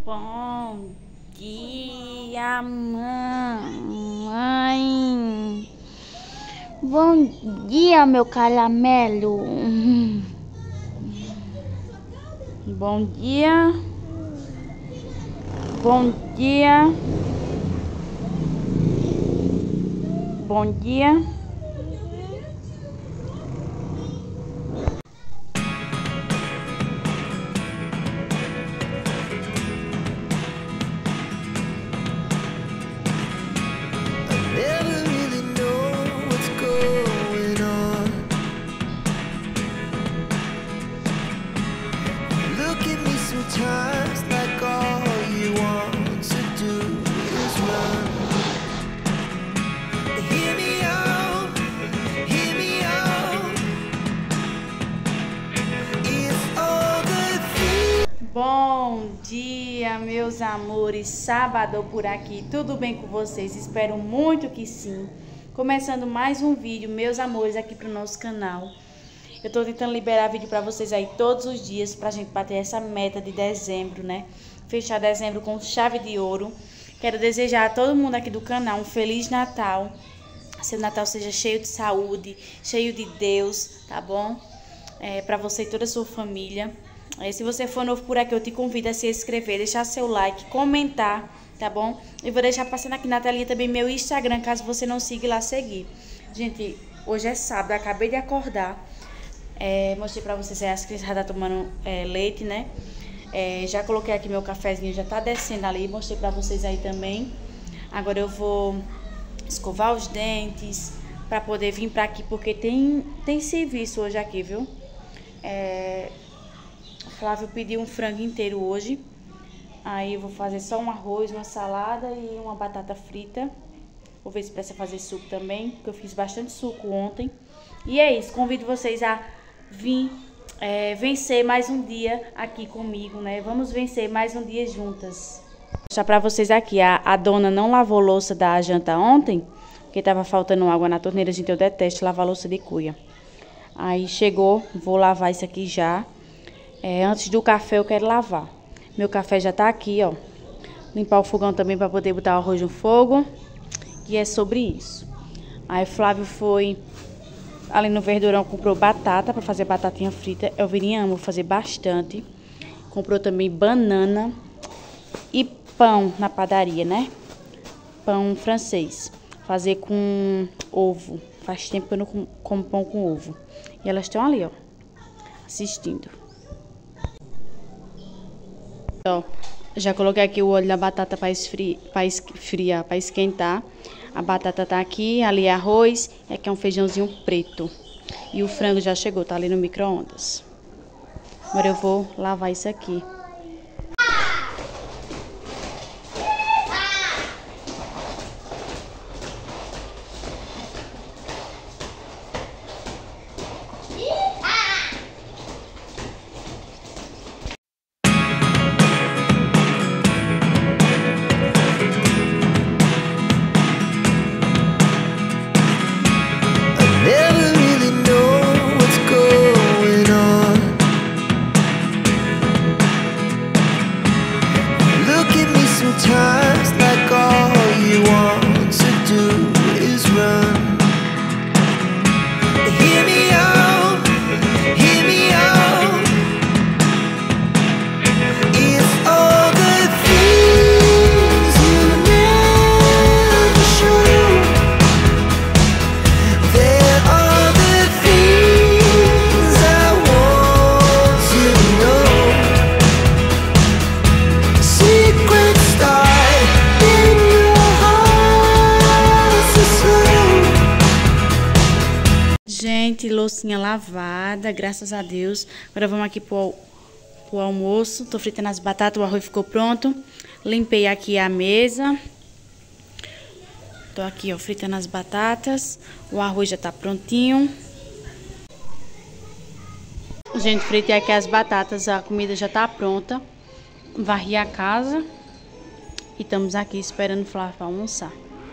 Bom dia, mamãe. Bom dia, meu caramelo. Bom dia. Bom dia. Bom dia. Sometimes like all you want to do is run. Hear me out, hear me out. It's all the things. Bom dia, meus amores. Sábado por aqui. Tudo bem com vocês? Espero muito que sim. Começando mais um vídeo, meus amores, aqui pro nosso canal. Eu tô tentando liberar vídeo pra vocês aí todos os dias pra gente bater essa meta de dezembro, né? Fechar dezembro com chave de ouro. Quero desejar a todo mundo aqui do canal um Feliz Natal. Seu Natal seja cheio de saúde, cheio de Deus, tá bom? Pra você e toda a sua família. Se você for novo por aqui, eu te convido a se inscrever, deixar seu like, comentar, tá bom? E vou deixar passando aqui na telinha também meu Instagram, caso você não siga lá, seguir. Gente, hoje é sábado, acabei de acordar. Mostrei pra vocês aí as crianças já tá tomando leite, né? Já coloquei aqui meu cafezinho, já tá descendo ali. Mostrei pra vocês aí também. Agora eu vou escovar os dentes pra poder vir pra aqui, porque tem serviço hoje aqui, viu? Flávio pediu um frango inteiro hoje. Aí eu vou fazer só um arroz, uma salada e uma batata frita. Vou ver se precisa fazer suco também, porque eu fiz bastante suco ontem. E é isso, convido vocês a vir vencer mais um dia aqui comigo, né? Vamos vencer mais um dia juntas. Vou mostrar pra vocês aqui, a dona não lavou louça da janta ontem, porque tava faltando água na torneira. Gente, eu detesto lavar louça de cuia. Aí chegou, vou lavar isso aqui já. Antes do café eu quero lavar. Meu café já tá aqui, ó. Limpar o fogão também pra poder botar o arroz no fogo. E é sobre isso. Aí Flávio foi ali no Verdurão, comprou batata para fazer batatinha frita. Elvirinha ama fazer bastante. Comprou também banana e pão na padaria, né? Pão francês. Fazer com ovo. Faz tempo que eu não como pão com ovo. E elas estão ali, ó, assistindo. Ó, já coloquei aqui o óleo da batata para esfriar, para esquentar. A batata tá aqui, ali é arroz, e aqui é um feijãozinho preto. E o frango já chegou, tá ali no micro-ondas. Agora eu vou lavar isso aqui. Sometimes like all you want to do is run. Hear me out, hear me out. It's all the things you never show. There are the things I want to know. Secrets Gente, loucinha lavada, graças a Deus. Agora vamos aqui pro almoço. Tô fritando as batatas, o arroz ficou pronto. Limpei aqui a mesa. Tô aqui, ó, fritando as batatas. O arroz já tá prontinho. Gente, fritei aqui as batatas, a comida já tá pronta. Varri a casa. E estamos aqui esperando o Flávio pra almoçar.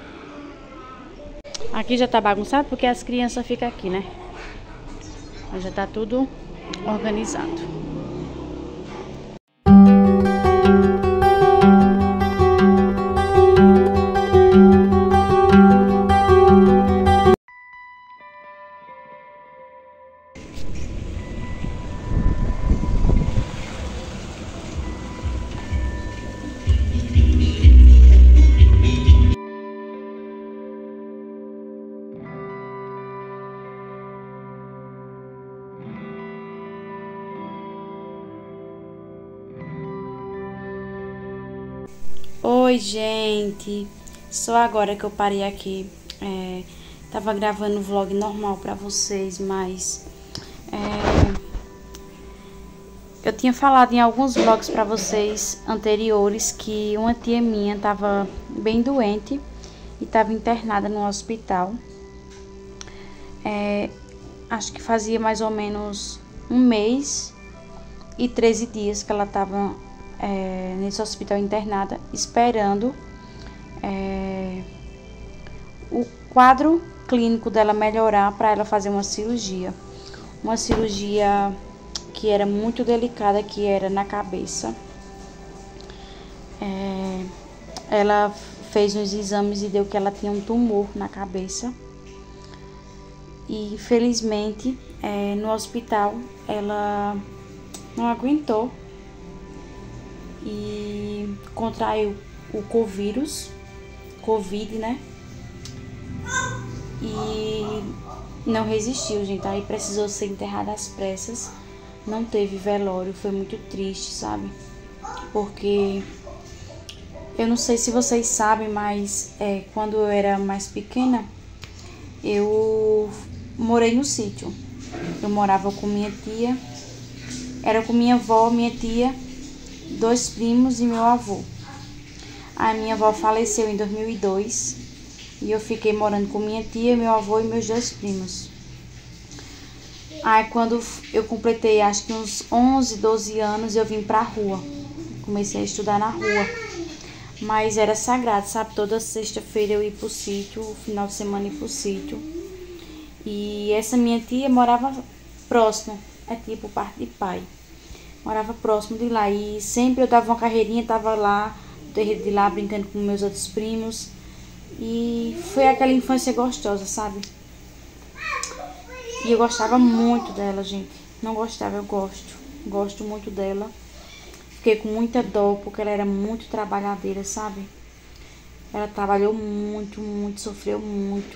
Aqui já tá bagunçado porque as crianças ficam aqui, né? Mas já tá tudo organizado. Oi, gente. Só agora que eu parei aqui. Tava gravando o vlog normal pra vocês, mas eu tinha falado em alguns vlogs pra vocês anteriores que uma tia minha tava bem doente e tava internada no hospital. Acho que fazia mais ou menos 1 mês e 13 dias que ela tava nesse hospital internada, esperando o quadro clínico dela melhorar para ela fazer uma cirurgia. Uma cirurgia que era muito delicada, que era na cabeça. Ela fez uns exames e deu que ela tinha um tumor na cabeça. E infelizmente no hospital ela não aguentou e contraiu o Covid, né? E não resistiu, gente. Aí precisou ser enterrada às pressas. Não teve velório, foi muito triste, sabe? Porque eu não sei se vocês sabem, mas quando eu era mais pequena, eu morei no sítio. Eu morava com minha tia, era com minha avó, minha tia, 2 primos e meu avô. A minha avó faleceu em 2002 e eu fiquei morando com minha tia, meu avô e meus 2 primos. Aí quando eu completei acho que uns 11, 12 anos, eu vim pra rua. Comecei a estudar na rua. Mas era sagrado, sabe? Toda sexta-feira eu ia pro sítio, final de semana ir pro sítio. E essa minha tia morava próximo, tia por parte de pai. Morava próximo de lá e sempre eu dava uma carreirinha, tava lá, no terreiro de lá, brincando com meus outros primos. E foi aquela infância gostosa, sabe? E eu gostava muito dela, gente. Não gostava, eu gosto. Gosto muito dela. Fiquei com muita dó, porque ela era muito trabalhadeira, sabe? Ela trabalhou muito, muito, sofreu muito.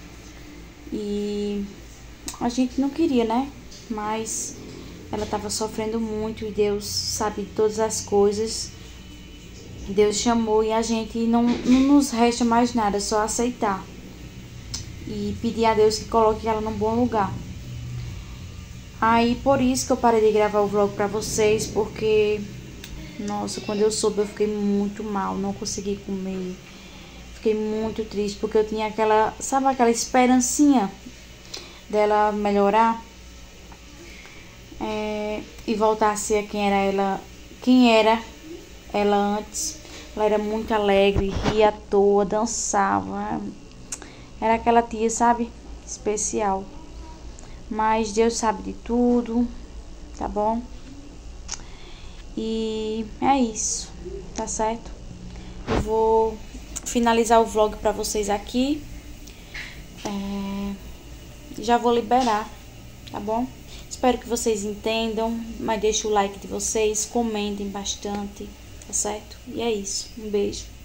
E a gente não queria, né? Mas ela estava sofrendo muito e Deus sabe de todas as coisas. Deus chamou e a gente não nos resta mais nada, só aceitar. E pedir a Deus que coloque ela num bom lugar. Aí por isso que eu parei de gravar o vlog pra vocês, porque nossa, quando eu soube eu fiquei muito mal, não consegui comer. Fiquei muito triste, porque eu tinha aquela, sabe aquela esperancinha dela melhorar e voltar a ser quem era ela antes. Ela era muito alegre, ria à toa, dançava. Era aquela tia, sabe? Especial. Mas Deus sabe de tudo, tá bom? E é isso, tá certo? Eu vou finalizar o vlog pra vocês aqui. Já vou liberar, tá bom? Espero que vocês entendam, mas deixa o like de vocês, comentem bastante, tá certo? E é isso, um beijo.